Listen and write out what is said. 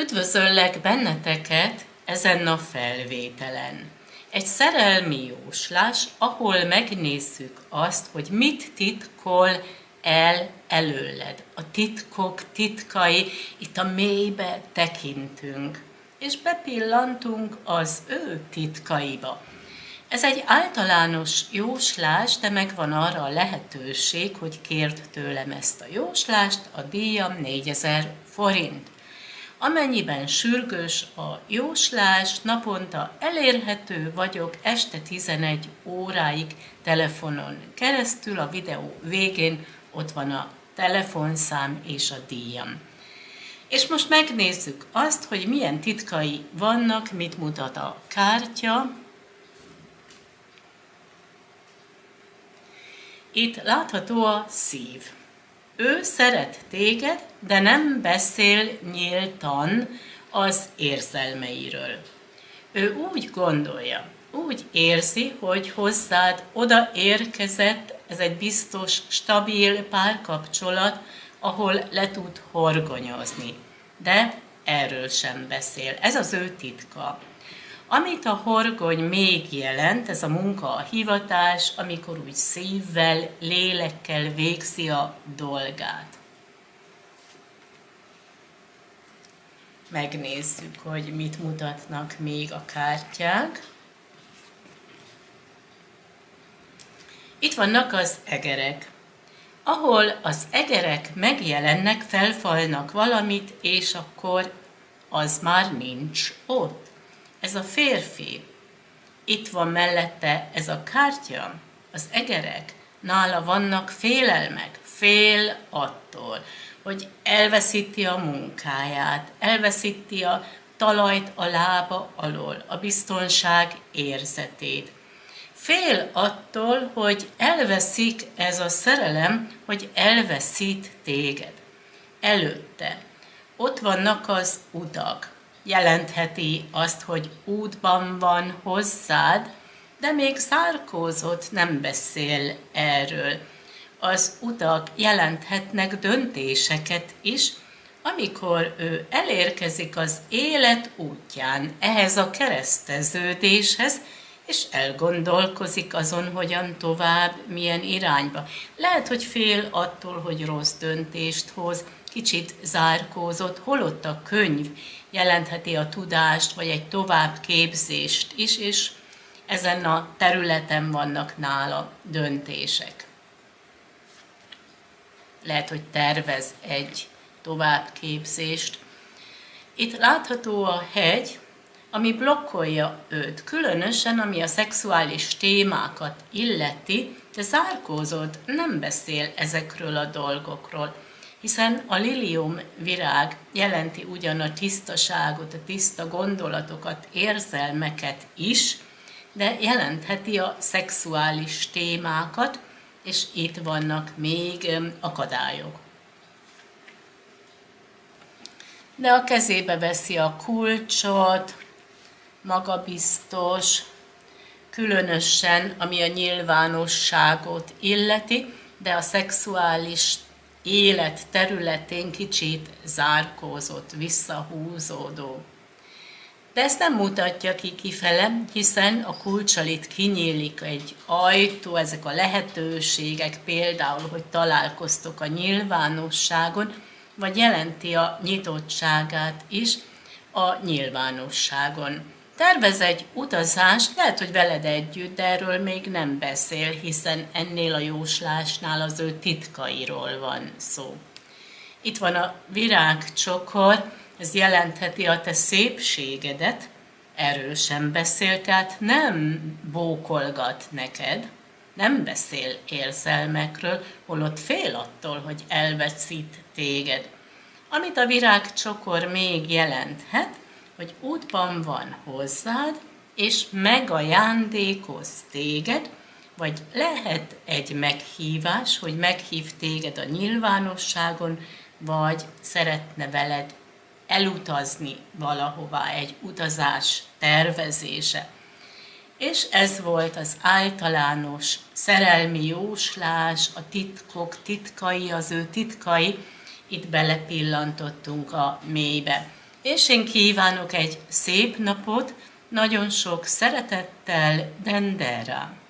Üdvözöllek benneteket ezen a felvételen. Egy szerelmi jóslás, ahol megnézzük azt, hogy mit titkol el előled. A titkok titkai, itt a mélybe tekintünk, és bepillantunk az ő titkaiba. Ez egy általános jóslás, de megvan arra a lehetőség, hogy kért tőlem ezt a jóslást, a díjam 4000 forint. Amennyiben sürgős a jóslás, naponta elérhető vagyok este 11 óráig telefonon keresztül, a videó végén ott van a telefonszám és a díjam. És most megnézzük azt, hogy milyen titkai vannak, mit mutat a kártya. Itt látható a szív. Ő szeret téged, de nem beszél nyíltan az érzelmeiről. Ő úgy gondolja, úgy érzi, hogy hozzád odaérkezett, ez egy biztos, stabil párkapcsolat, ahol le tud horgonyozni. De erről sem beszél. Ez az ő titka. Amit a horgony még jelent, ez a munka, a hivatás, amikor úgy szívvel, lélekkel végzi a dolgát. Megnézzük, hogy mit mutatnak még a kártyák. Itt vannak az egerek. Ahol az egerek megjelennek, felfalnak valamit, és akkor az már nincs ott. Ez a férfi, itt van mellette ez a kártya, az egerek, nála vannak félelmek, fél attól, hogy elveszíti a munkáját, elveszíti a talajt a lába alól, a biztonság érzetét. Fél attól, hogy elveszik ez a szerelem, hogy elveszít téged. Előtte ott vannak az utak. Jelentheti azt, hogy útban van hozzád, de még zárkózott, nem beszél erről. Az utak jelenthetnek döntéseket is, amikor ő elérkezik az élet útján, ehhez a kereszteződéshez, és elgondolkozik azon, hogyan tovább, milyen irányba. Lehet, hogy fél attól, hogy rossz döntést hoz, kicsit zárkózott, holott a könyv jelentheti a tudást, vagy egy továbbképzést is, és ezen a területen vannak nála döntések. Lehet, hogy tervez egy továbbképzést. Itt látható a hegy, ami blokkolja őt, különösen ami a szexuális témákat illeti, de zárkózott, nem beszél ezekről a dolgokról, hiszen a lilium virág jelenti ugyan a tisztaságot, a tiszta gondolatokat, érzelmeket is, de jelentheti a szexuális témákat, és itt vannak még akadályok. De a kezébe veszi a kulcsot, magabiztos, különösen ami a nyilvánosságot illeti, de a szexuális élet területén kicsit zárkózott, visszahúzódó. De ezt nem mutatja ki kifele, hiszen a kulccsal itt kinyílik egy ajtó, ezek a lehetőségek, például, hogy találkoztok a nyilvánosságon, vagy jelenti a nyitottságát is a nyilvánosságon. Tervez egy utazást, lehet, hogy veled együtt, de erről még nem beszél, hiszen ennél a jóslásnál az ő titkairól van szó. Itt van a virágcsokor, ez jelentheti a te szépségedet, erről sem beszél, tehát nem bókolgat neked, nem beszél érzelmekről, holott fél attól, hogy elveszít téged. Amit a virágcsokor még jelenthet, hogy útban van hozzád, és megajándékoz téged, vagy lehet egy meghívás, hogy meghív téged a nyilvánosságon, vagy szeretne veled elutazni valahová, egy utazás tervezése. És ez volt az általános szerelmi jóslás, a titkok titkai, az ő titkai, itt belepillantottunk a mélybe. És én kívánok egy szép napot, nagyon sok szeretettel, Dendera.